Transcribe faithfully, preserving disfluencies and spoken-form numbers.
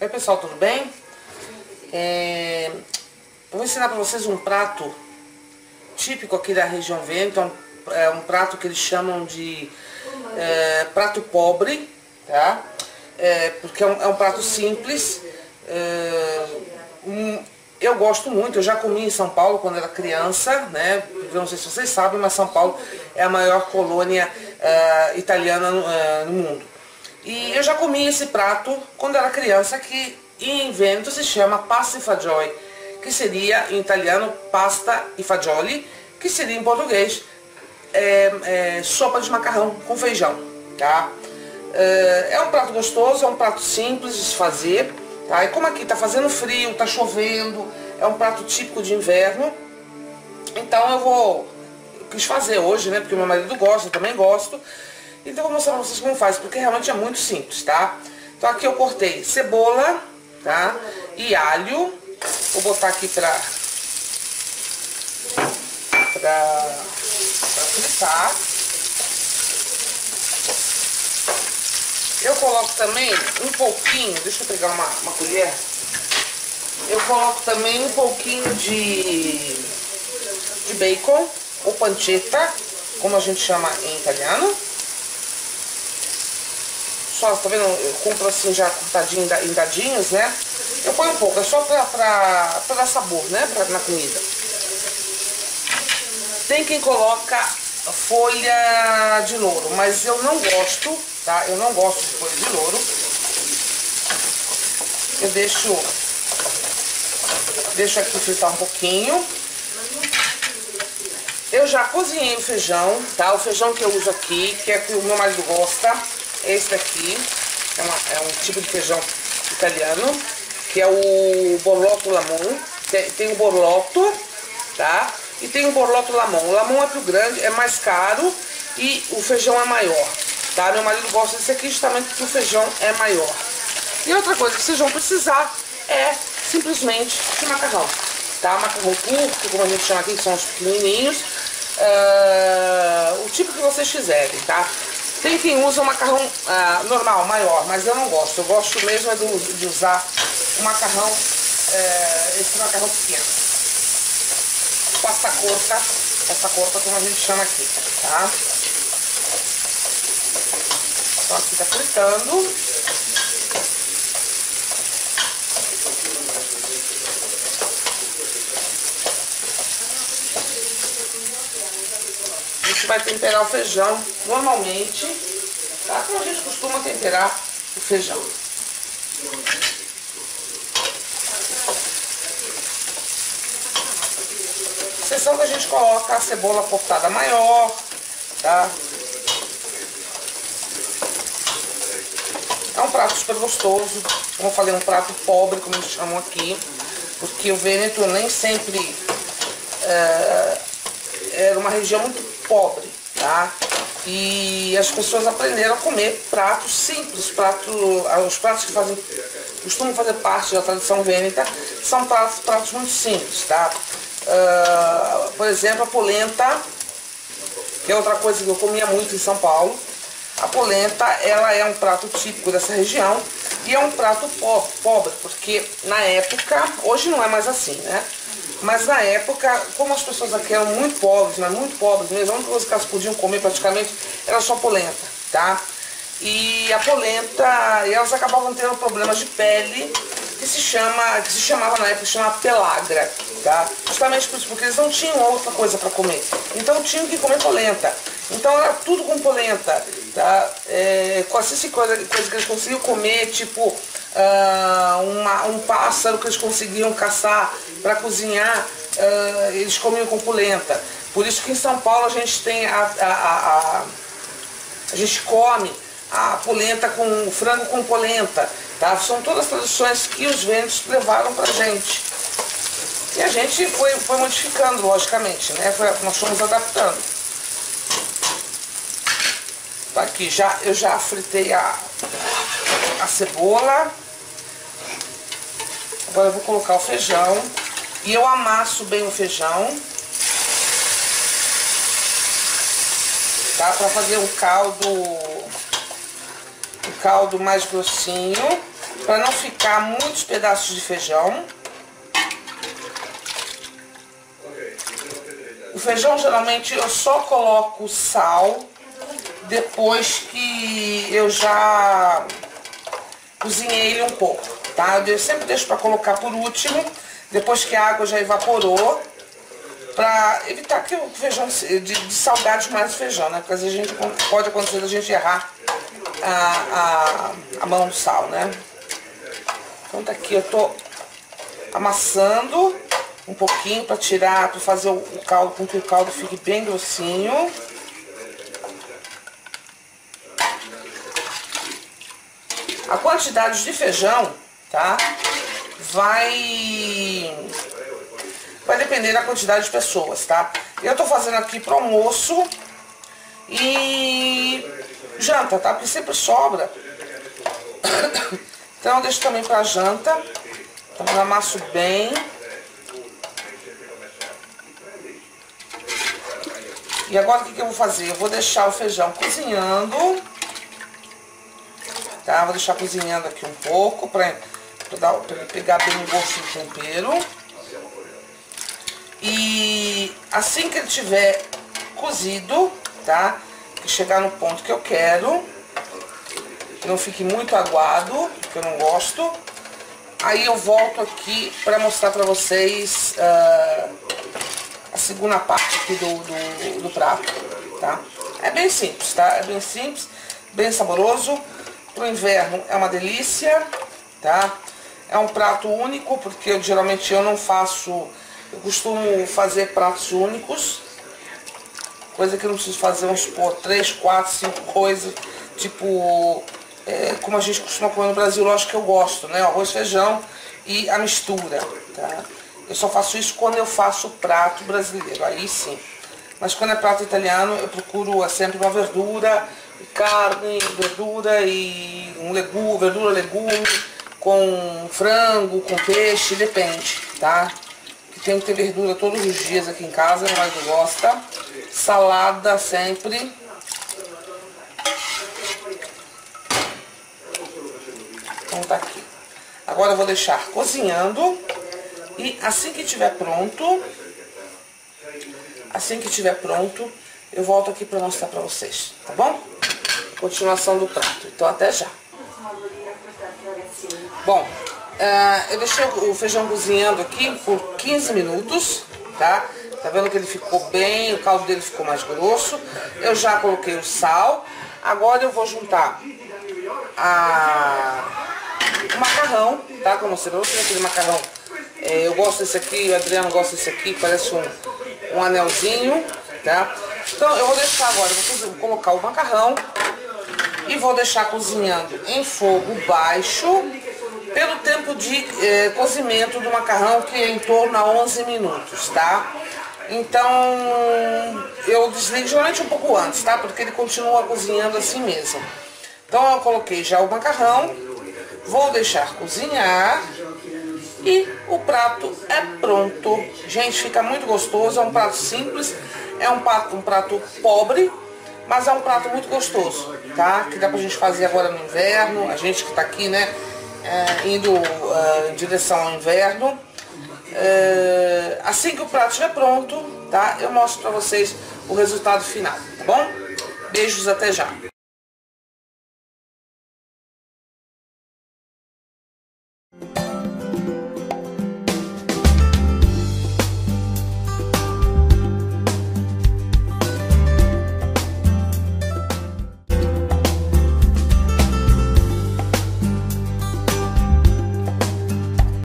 Oi pessoal, tudo bem? É... Eu vou ensinar para vocês um prato típico aqui da região Vêneto. É um prato que eles chamam de é, prato pobre, tá? É, porque é um, é um prato simples. É, um, eu gosto muito, eu já comi em São Paulo quando era criança, né? Eu não sei se vocês sabem, mas São Paulo é a maior colônia uh, italiana no, uh, no mundo. E eu já comi esse prato quando era criança, que em Vêneto se chama pasta e fagioli, que seria em italiano pasta e fagioli, que seria em português é, é, sopa de macarrão com feijão, tá? É, é um prato gostoso, é um prato simples de se fazer, tá? E como aqui tá fazendo frio, tá chovendo, é um prato típico de inverno, então eu vou eu quis fazer hoje, né? Porque meu marido gosta, eu também gosto. Então eu vou mostrar pra vocês como faz, porque realmente é muito simples, tá? Então aqui eu cortei cebola, tá? E alho. Vou botar aqui pra, pra, pra fritar. Eu coloco também um pouquinho, deixa eu pegar uma, uma colher. Eu coloco também um pouquinho de, de bacon, ou pancetta, como a gente chama em italiano. Só, tá vendo? Eu compro assim já cortadinho em dadinhos, né? Eu ponho um pouco, é só pra, pra, pra dar sabor, né? Pra, na comida. Tem quem coloca folha de louro, mas eu não gosto, tá? Eu não gosto de folha de louro. Eu deixo, deixo aqui fritar um pouquinho. Eu já cozinhei o feijão, tá? O feijão que eu uso aqui, que é que o meu marido gosta. Esse daqui é, uma, é um tipo de feijão italiano, que é o borlotto lamon. Tem, tem o borlotto, tá? E tem o borlotto lamon. O lamon é pro grande, é mais caro e o feijão é maior, tá? Meu marido gosta desse aqui justamente porque o feijão é maior. E outra coisa que vocês vão precisar é simplesmente de macarrão, tá? Macarrão curto, como a gente chama aqui, que são os pequenininhos. Uh, o tipo que vocês quiserem, tá? Tem quem usa o macarrão ah, normal, maior, mas eu não gosto. Eu gosto mesmo de, de usar o macarrão, é, esse macarrão pequeno. Pasta corta, pasta corta como a gente chama aqui, tá? Então aqui tá fritando. A gente vai temperar o feijão normalmente, tá? Como a gente costuma temperar o feijão. Exceção que a gente coloca a cebola cortada maior, tá? É um prato super gostoso, como eu falei, um prato pobre, como eles chamam aqui, porque o Vêneto nem sempre é, era uma região muito pobre, tá? E as pessoas aprenderam a comer pratos simples, prato, os pratos que fazem, costumam fazer parte da tradição vêneta, são pratos, pratos muito simples, tá? Uh, por exemplo, a polenta, que é outra coisa que eu comia muito em São Paulo. A polenta, ela é um prato típico dessa região e é um prato po pobre, porque na época, hoje não é mais assim, né? Mas na época, como as pessoas aqui eram muito pobres, mas muito pobres mesmo, a única coisa que elas podiam comer praticamente era só polenta, tá? E a polenta, elas acabavam tendo problemas de pele, que se chama, que se chamava na época, se chama pelagra, tá? Justamente por isso, porque eles não tinham outra coisa para comer, então tinham que comer polenta. Então era tudo com polenta, tá? É, qualquer coisa, coisa que eles conseguiam comer, tipo uh, uma, um pássaro que eles conseguiam caçar para cozinhar, uh, eles comiam com polenta. Por isso que em São Paulo a gente tem a, a, a, a, a gente come a polenta com frango com polenta, tá? São todas as tradições que os vênetos levaram pra gente. E a gente foi, foi modificando, logicamente, né? Foi, nós fomos adaptando. Aqui já, eu já fritei a, a cebola. Agora eu vou colocar o feijão. E eu amasso bem o feijão. Tá? Pra fazer um caldo, um caldo mais grossinho. para não ficar muitos pedaços de feijão. O feijão geralmente eu só coloco sal depois que eu já cozinhei ele um pouco, tá? Eu sempre deixo para colocar por último, depois que a água já evaporou, para evitar que o feijão de, de salgar demais o feijão, né? Porque às vezes a gente pode acontecer da gente errar a, a, a mão do sal, né? Então tá aqui, eu tô amassando um pouquinho para tirar, para fazer o, o caldo com que o caldo fique bem grossinho. A quantidade de feijão, tá? Vai vai depender da quantidade de pessoas, tá? Eu tô fazendo aqui pro almoço e janta, tá? Porque sempre sobra. Então eu deixo também pra janta. Então eu amasso bem. E agora o que que eu vou fazer? Eu vou deixar o feijão cozinhando. Tá? Vou deixar cozinhando aqui um pouco pra, pra, dar, pra pegar bem o gosto do tempero. E assim que ele tiver cozido, tá? Que chegar no ponto que eu quero, que não fique muito aguado, que eu não gosto. Aí eu volto aqui para mostrar para vocês uh, a segunda parte aqui do, do, do prato, tá? É bem simples, tá? É bem simples, bem saboroso. Pro inverno é uma delícia, tá? É um prato único, porque eu, geralmente eu não faço... Eu costumo fazer pratos únicos, coisa que eu não preciso fazer, vamos supor, três, quatro, cinco coisas, tipo, é, como a gente costuma comer no Brasil, lógico que eu gosto, né? Arroz, feijão e a mistura, tá? Eu só faço isso quando eu faço prato brasileiro, aí sim. Mas quando é prato italiano, eu procuro sempre uma verdura, carne, verdura e um legume, verdura, legume, com frango, com peixe, depende, tá? Tem que ter verdura todos os dias aqui em casa, meu marido gosta. Salada sempre. Então tá aqui. Agora eu vou deixar cozinhando. E assim que estiver pronto, assim que estiver pronto, eu volto aqui para mostrar para vocês, tá bom? Continuação do prato. Então até já. Bom, Uh, eu deixei o feijão cozinhando aqui por quinze minutos, tá? Tá vendo que ele ficou bem, o caldo dele ficou mais grosso. Eu já coloquei o sal. Agora eu vou juntar a... o macarrão, tá? Como você viu, aquele macarrão. É, eu gosto desse aqui, o Adriano gosta desse aqui, parece um, um anelzinho, tá? Então eu vou deixar agora, vou colocar o macarrão e vou deixar cozinhando em fogo baixo, pelo tempo de eh, cozimento do macarrão, que é em torno a onze minutos, tá? Então, eu desligo geralmente um pouco antes, tá? Porque ele continua cozinhando assim mesmo. Então, eu coloquei já o macarrão, vou deixar cozinhar e o prato é pronto. Gente, fica muito gostoso, é um prato simples, é um prato, um prato pobre, mas é um prato muito gostoso, tá? Que dá pra gente fazer agora no inverno, a gente que tá aqui, né? É, indo uh, em direção ao inverno. É, assim que o prato estiver pronto, tá? Eu mostro pra vocês o resultado final, tá bom? Beijos, até já!